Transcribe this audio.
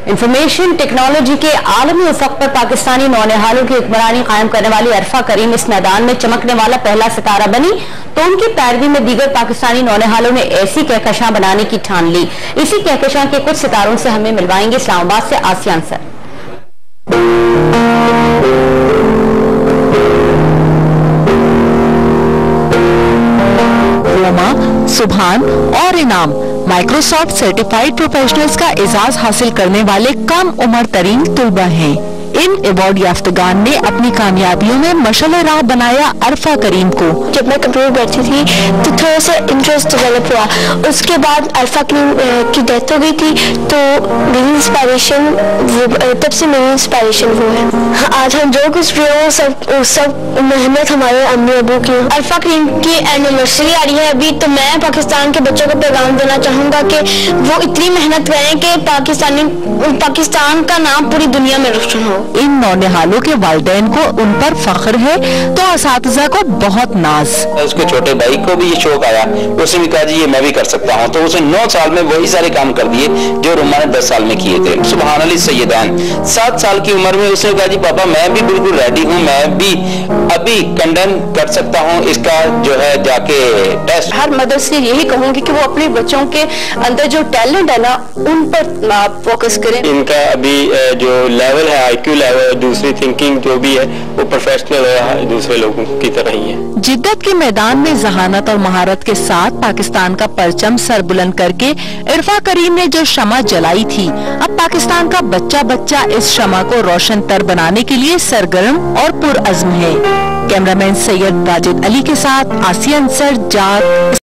Information technology के आलमी उफक पर पाकिस्तानी नौनिहालों की हुक्मरानी कायम करने वाली अरफा करीम इस मैदान में चमकने वाला पहला सितारा बनी, तो उनकी पैरवी में दीगर पाकिस्तानी नौनिहालों ने ऐसी कहकशां बनाने की ठान ली। इसी कहकशां के कुछ सितारों से हमें मिलवाएंगे इस्लामाबाद से आसिया अंसर। सुभान और इनाम माइक्रोसॉफ्ट सर्टिफाइड प्रोफेशनल्स का एजाज हासिल करने वाले कम उम्र तरीन तुलबा हैं। इन अवार्ड याफ्तगान ने अपनी कामयाबियों में मशाल राह बनाया अरफा करीम को। जब मैं कंप्यूटर बैठी थी तो थोड़ा सा इंटरेस्ट डेवलप हुआ। उसके बाद अरफा करीम की डेथ हो गई थी, तो मेरी इंस्पायरेशन तब से मेरी इंस्पायरेशन वो है। आज हम जो कुछ भी हो सब मेहनत हमारे अम्मी अबू की। अरफा करीम की एनिवर्सरी आ रही है अभी, तो मैं पाकिस्तान के बच्चों को पैगाम देना चाहूँगा कि वो इतनी मेहनत करें कि पाकिस्तान का नाम पूरी दुनिया में रोशन हो। इन नौनिहालों के वालिदैन को उन पर फख्र है तो असातिज़ा को बहुत नाज। उसके छोटे भाई को भी ये शौक आया, उसने भी कहा जी ये मैं भी कर सकता हूँ, तो उसने 9 साल में वही सारे काम कर दिए जो रुमा ने 10 साल में किए थे। सुभान अली सैयदान 7 साल की उम्र में उसने कहा जी पापा मैं भी बिल्कुल रेडी हूँ, मैं भी अभी कंडन कर सकता हूँ इसका जो है जाके टेस्ट। हर मदर से यही कहूँगी कि वो अपने बच्चों के अंदर जो टैलेंट है ना उन पर फोकस करें। इनका अभी जो लेवल है IQ लेवल, दूसरी थिंकिंग जो भी है वो प्रोफेशनल है, दूसरे लोगों की तरह ही है। जिद्दत के मैदान में जहानत और महारत के साथ पाकिस्तान का परचम सर बुलंद करके अरफा करीम ने जो शमा जलाई थी, अब पाकिस्तान का बच्चा बच्चा इस शमा को रोशन तर बनाने के लिए सरगर्म और पुरअज़्म है। कैमरामैन सैयद वाजिद अली के साथ आसिया अंसर, जात।